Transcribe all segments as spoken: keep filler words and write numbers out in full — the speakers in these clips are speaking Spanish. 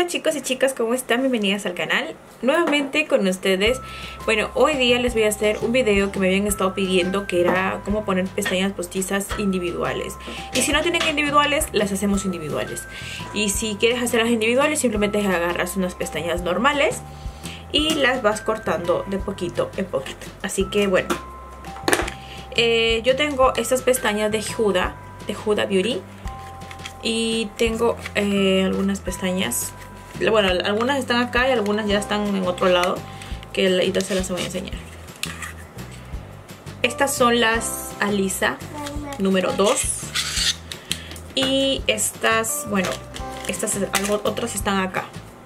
Hola chicos y chicas, ¿cómo están? Bienvenidas al canal. Nuevamente con ustedes. Bueno, hoy día les voy a hacer un video que me habían estado pidiendo, que era cómo poner pestañas postizas individuales. Y si no tienen individuales, las hacemos individuales. Y si quieres hacerlas individuales, simplemente agarras unas pestañas normales y las vas cortando de poquito en poquito. Así que bueno, eh, yo tengo estas pestañas de Huda, de Huda Beauty. Y tengo eh, algunas pestañas. Bueno, algunas están acá y algunas ya están en otro lado, que ahorita se las voy a enseñar. Estas son las Alisa número dos. Y estas, bueno, estas algo, otras están acá.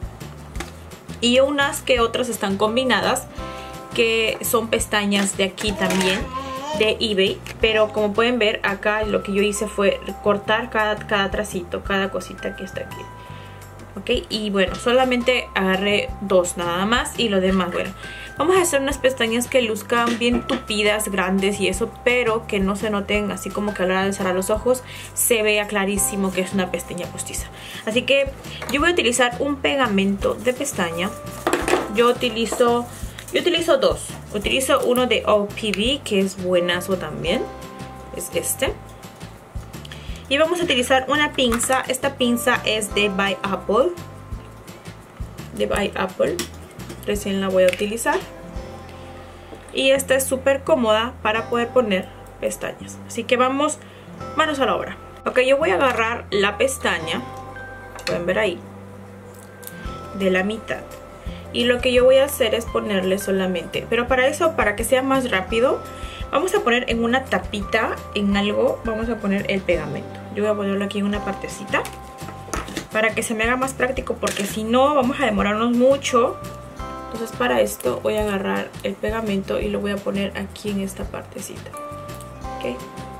Y unas que otras están combinadas, que son pestañas de aquí también, de eBay. Pero como pueden ver acá, lo que yo hice fue cortar cada, cada tracito, cada cosita que está aquí. Ok, y bueno, solamente agarré dos nada más. Y lo demás, bueno, vamos a hacer unas pestañas que luzcan bien tupidas, grandes y eso, pero que no se noten así como que a la hora de cerrar los ojos se vea clarísimo que es una pestaña postiza. Así que yo voy a utilizar un pegamento de pestaña. Yo utilizo... Yo utilizo dos. Utilizo uno de O P B, que es buenazo también. Es este. Y vamos a utilizar una pinza. Esta pinza es de By Apple. De By Apple. Recién la voy a utilizar. Y esta es súper cómoda para poder poner pestañas. Así que vamos, manos a la obra. Ok, yo voy a agarrar la pestaña. Pueden ver ahí. De la mitad. Y lo que yo voy a hacer es ponerle solamente, pero para eso, para que sea más rápido, vamos a poner en una tapita, en algo, vamos a poner el pegamento. Yo voy a ponerlo aquí en una partecita, para que se me haga más práctico, porque si no vamos a demorarnos mucho. Entonces para esto voy a agarrar el pegamento y lo voy a poner aquí en esta partecita. Ok.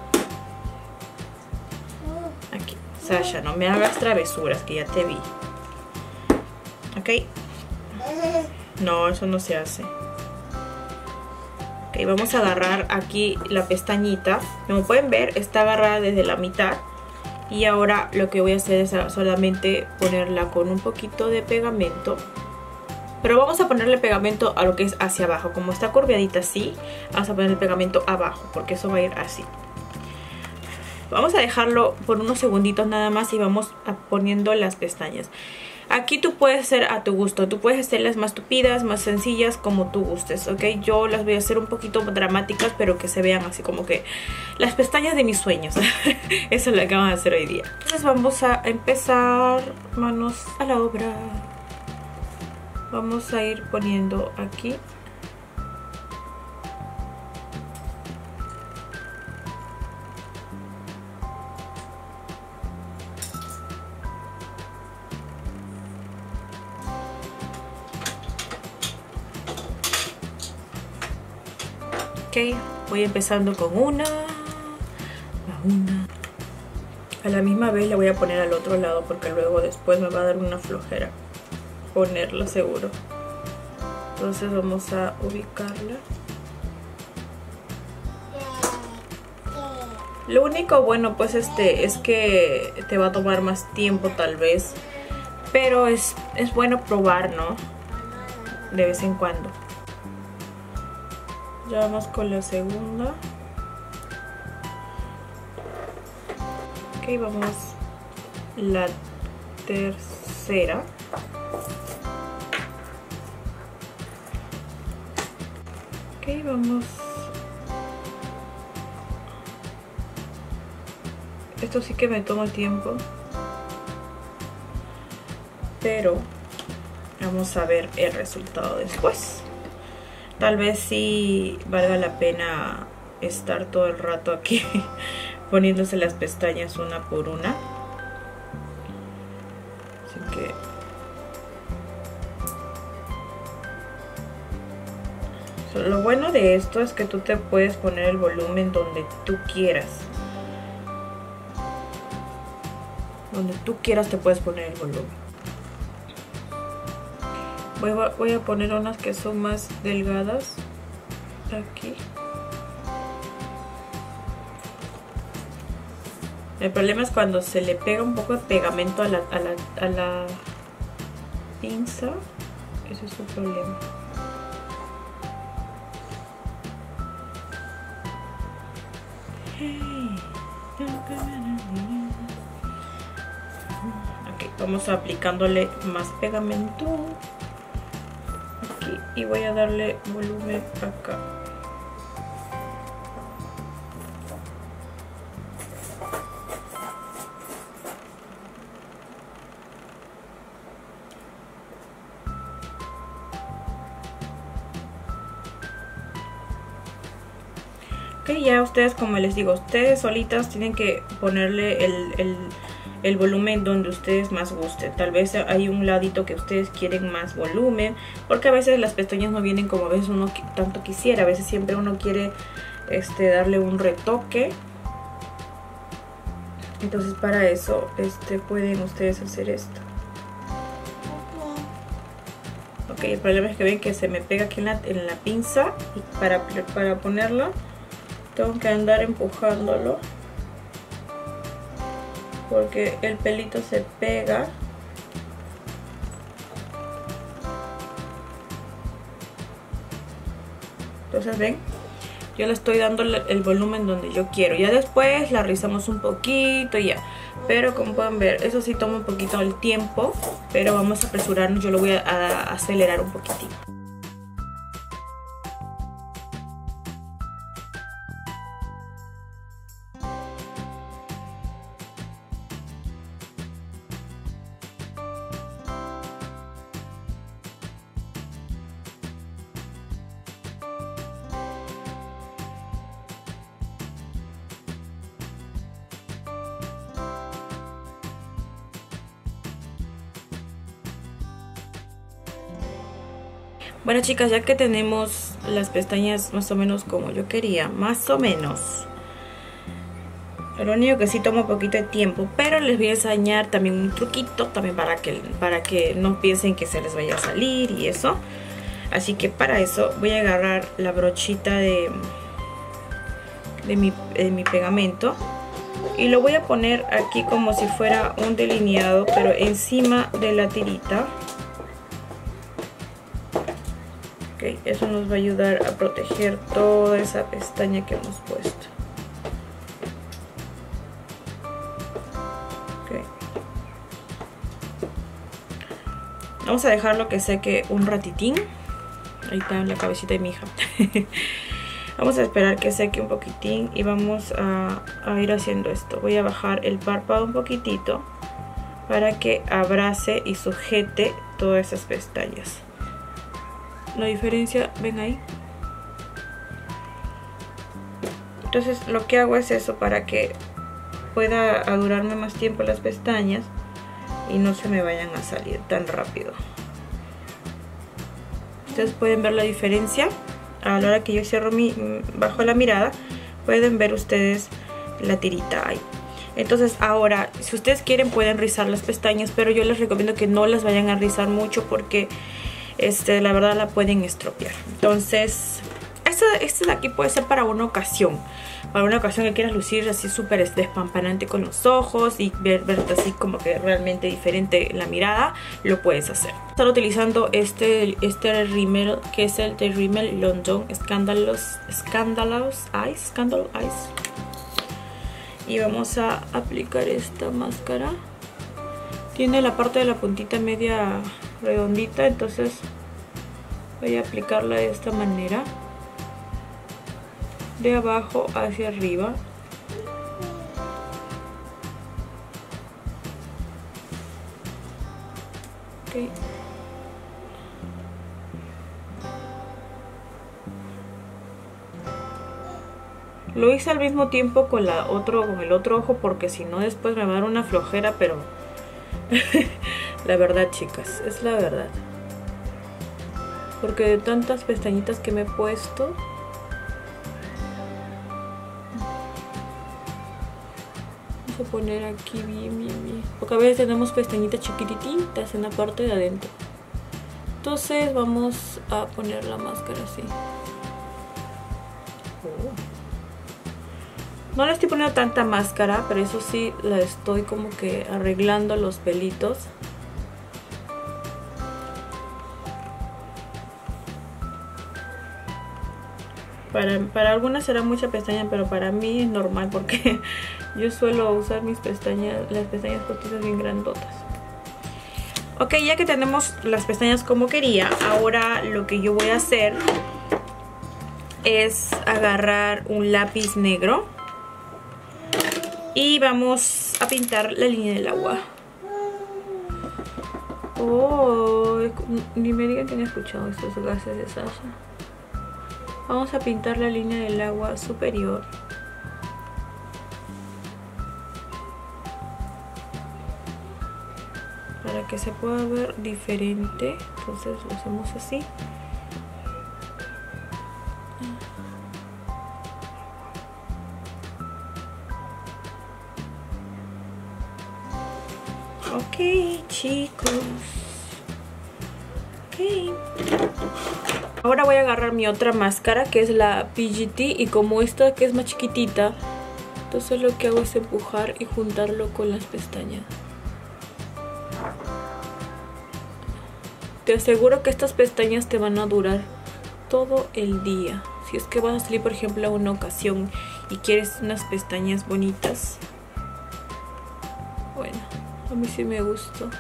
Aquí. Sasha, no me hagas travesuras, que ya te vi. Ok. No, eso no se hace. Ok, vamos a agarrar aquí la pestañita. Como pueden ver, está agarrada desde la mitad. Y ahora lo que voy a hacer es solamente ponerla con un poquito de pegamento. Pero vamos a ponerle pegamento a lo que es hacia abajo. Como está curviadita así, vamos a ponerle pegamento abajo, porque eso va a ir así. Vamos a dejarlo por unos segunditos nada más y vamos a poniendo las pestañas. Aquí tú puedes hacer a tu gusto. Tú puedes hacerlas más tupidas, más sencillas, como tú gustes, ¿ok? Yo las voy a hacer un poquito dramáticas, pero que se vean así como que las pestañas de mis sueños. Eso es lo que vamos a hacer hoy día. Entonces vamos a empezar, manos a la obra. Vamos a ir poniendo aquí. Ok, voy empezando con una, a una. A la misma vez la voy a poner al otro lado, porque luego después me va a dar una flojera ponerla seguro. Entonces vamos a ubicarla. Lo único bueno pues este es que te va a tomar más tiempo tal vez, pero es, es bueno probar, ¿no? De vez en cuando. Ya vamos con la segunda. Ok, vamos la tercera. Ok, vamos. Esto sí que me toma tiempo, pero vamos a ver el resultado después. Tal vez sí valga la pena estar todo el rato aquí poniéndose las pestañas una por una. Así que lo bueno de esto es que tú te puedes poner el volumen donde tú quieras. Donde tú quieras te puedes poner el volumen. Voy a, voy a poner unas que son más delgadas aquí. El problema es cuando se le pega un poco de pegamento a la, a la, a la, pinza, ese es su problema. Ok, vamos aplicándole más pegamento aquí y voy a darle volumen acá. Ya ustedes, como les digo, ustedes solitas tienen que ponerle el, el, el volumen donde ustedes más gusten. Tal vez hay un ladito que ustedes quieren más volumen, porque a veces las pestañas no vienen como a veces uno tanto quisiera. A veces siempre uno quiere este, darle un retoque. Entonces para eso este, pueden ustedes hacer esto. Ok, el problema es que ven que se me pega aquí en la, en la pinza y para, para ponerlo tengo que andar empujándolo porque el pelito se pega. Entonces ven, yo le estoy dando el volumen donde yo quiero. Ya después la rizamos un poquito y ya. Pero como pueden ver, eso sí toma un poquito el tiempo, pero vamos a apresurarnos. Yo lo voy a, a acelerar un poquitito. Bueno chicas, ya que tenemos las pestañas más o menos como yo quería, más o menos, lo único que sí toma un poquito de tiempo, pero les voy a enseñar también un truquito también para que, para que no piensen que se les vaya a salir y eso. Así que para eso voy a agarrar la brochita de, de, mi, de mi pegamento y lo voy a poner aquí como si fuera un delineado, pero encima de la tirita. Okay, eso nos va a ayudar a proteger toda esa pestaña que hemos puesto. Okay. Vamos a dejarlo que seque un ratitín. Ahí está la cabecita de mi hija. Vamos a esperar que seque un poquitín y vamos a, a ir haciendo esto. Voy a bajar el párpado un poquitito para que abrace y sujete todas esas pestañas. La diferencia, ven ahí. Entonces lo que hago es eso para que pueda durarme más tiempo las pestañas y no se me vayan a salir tan rápido. Ustedes pueden ver la diferencia a la hora que yo cierro mi, bajo la mirada, pueden ver ustedes la tirita ahí. Entonces ahora, si ustedes quieren pueden rizar las pestañas, pero yo les recomiendo que no las vayan a rizar mucho porque Este, la verdad la pueden estropear. Entonces esta, esta de aquí puede ser para una ocasión. Para una ocasión que quieras lucir así súper despampanante con los ojos y ver, verte así como que realmente diferente la mirada, lo puedes hacer. Estar utilizando este, este rímel que es el de Rimmel London Scandalous, Scandalous Eyes, Scandal Eyes. Y vamos a aplicar esta máscara. Tiene la parte de la puntita media redondita, entonces voy a aplicarla de esta manera, de abajo hacia arriba. Okay. Lo hice al mismo tiempo con la otro, con el otro ojo, porque si no después me va a dar una flojera, pero la verdad chicas, es la verdad, porque de tantas pestañitas que me he puesto, vamos a poner aquí bien, bien, bien, porque a veces tenemos pestañitas chiquititas en la parte de adentro. Entonces vamos a poner la máscara así. Oh. No le estoy poniendo tanta máscara, pero eso sí, la estoy como que arreglando los pelitos. Para, para algunas será mucha pestaña, pero para mí es normal porque yo suelo usar mis pestañas, las pestañas postizas bien grandotas. Ok, ya que tenemos las pestañas como quería, ahora lo que yo voy a hacer es agarrar un lápiz negro y vamos a pintar la línea del agua. Oh, ni me digan que han escuchado estos gases de Sasha. Vamos a pintar la línea del agua superior. Para que se pueda ver diferente. Entonces lo hacemos así. Ok, chicos. Ok. Ahora voy a agarrar mi otra máscara, que es la P G T, y como esta que es más chiquitita, entonces lo que hago es empujar y juntarlo con las pestañas. Te aseguro que estas pestañas te van a durar todo el día. Si es que vas a salir, por ejemplo, a una ocasión y quieres unas pestañas bonitas. Bueno, a mí sí me gustó.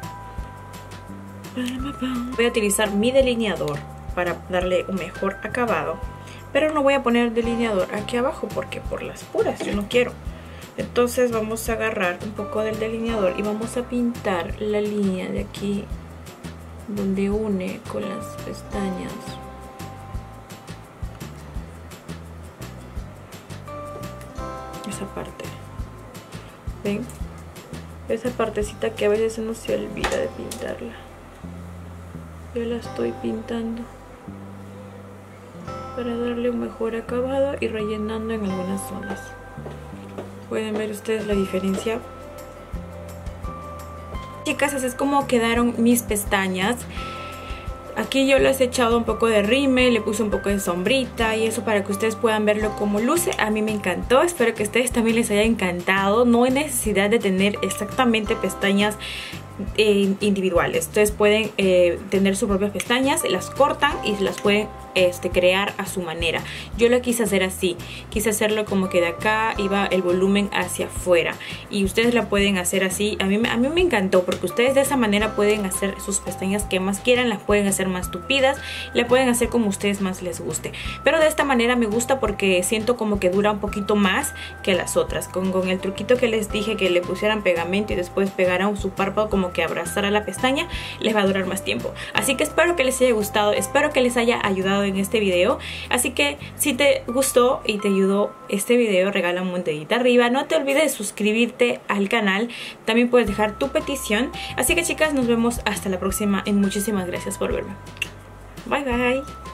Voy a utilizar mi delineador para darle un mejor acabado, pero no voy a poner delineador aquí abajo porque por las puras yo no quiero. Entonces vamos a agarrar un poco del delineador y vamos a pintar la línea de aquí donde une con las pestañas. Esa parte, ¿ven? Esa partecita que a veces uno se olvida de pintarla. Yo la estoy pintando para darle un mejor acabado y rellenando en algunas zonas. Pueden ver ustedes la diferencia. Chicas, así es como quedaron mis pestañas. Aquí yo les he echado un poco de rímel, le puse un poco de sombrita y eso para que ustedes puedan verlo como luce. A mí me encantó, espero que a ustedes también les haya encantado. No hay necesidad de tener exactamente pestañas eh, individuales. Ustedes pueden eh, tener sus propias pestañas, las cortan y las pueden este, crear a su manera. Yo lo quise hacer así, quise hacerlo como que de acá iba el volumen hacia afuera y ustedes la pueden hacer así. A mí, a mí me encantó porque ustedes de esa manera pueden hacer sus pestañas que más quieran, las pueden hacer más tupidas, la pueden hacer como ustedes más les guste, pero de esta manera me gusta porque siento como que dura un poquito más que las otras. Con, con el truquito que les dije, que le pusieran pegamento y después pegaran su párpado como que abrazara la pestaña, les va a durar más tiempo. Así que espero que les haya gustado, espero que les haya ayudado en este video. Así que si te gustó y te ayudó este video, regala un dedito arriba, no te olvides de suscribirte al canal, también puedes dejar tu petición. Así que chicas, nos vemos hasta la próxima y muchísimas gracias por verme. Bye bye.